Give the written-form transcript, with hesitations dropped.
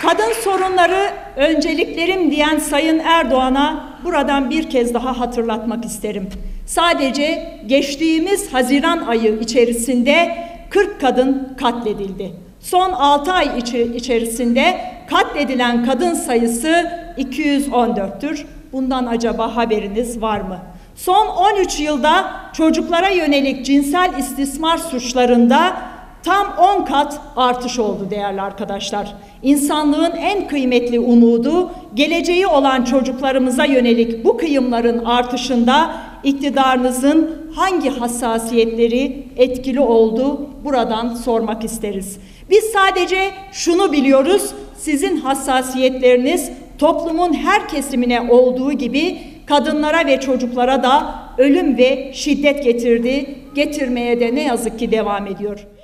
Kadın sorunları önceliklerim diyen Sayın Erdoğan'a buradan bir kez daha hatırlatmak isterim. Sadece geçtiğimiz Haziran ayı içerisinde 40 kadın katledildi. Son 6 ay içerisinde katledilen kadın sayısı 214'tür. Bundan acaba haberiniz var mı? Son 13 yılda çocuklara yönelik cinsel istismar suçlarında tam 10 kat artış oldu değerli arkadaşlar. İnsanlığın en kıymetli umudu, geleceği olan çocuklarımıza yönelik bu kıyımların artışında iktidarınızın hangi hassasiyetleri etkili oldu buradan sormak isteriz. Biz sadece şunu biliyoruz, sizin hassasiyetleriniz toplumun her kesimine olduğu gibi kadınlara ve çocuklara da ölüm ve şiddet getirdi, getirmeye de ne yazık ki devam ediyor.